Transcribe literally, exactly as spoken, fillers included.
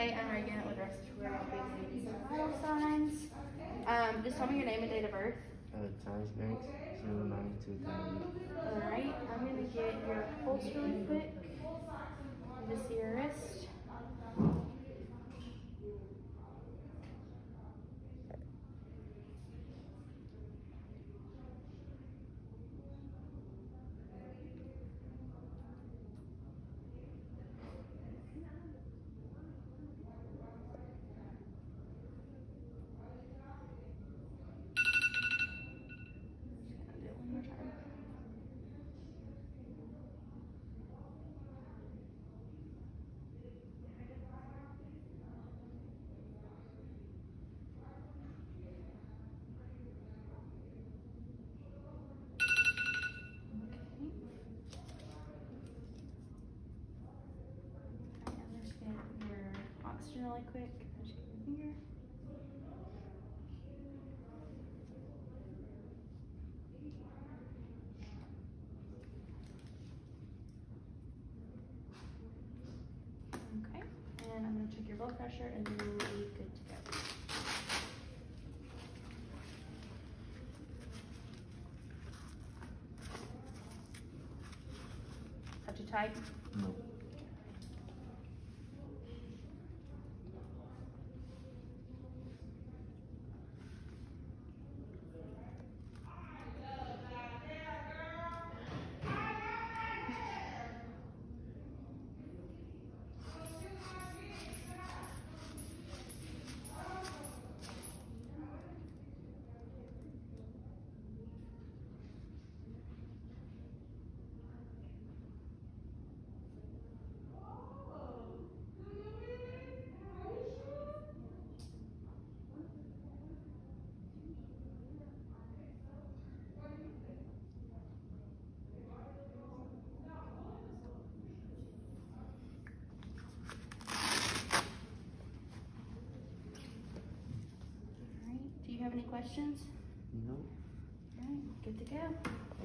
Hey, I'm Reagan with Respiratory Basics and Vital Signs. Um, just tell me your name and date of birth. Uh, Thomas Banks, zero nine two thousand. Alright, I'm gonna get your pulse really quick. Just see your wrist. Oxygen really quick. Just get your finger. Okay, and I'm going to check your blood pressure and then we'll be good to go. Not too tight? No. Do you have any questions? No. All right, good to go.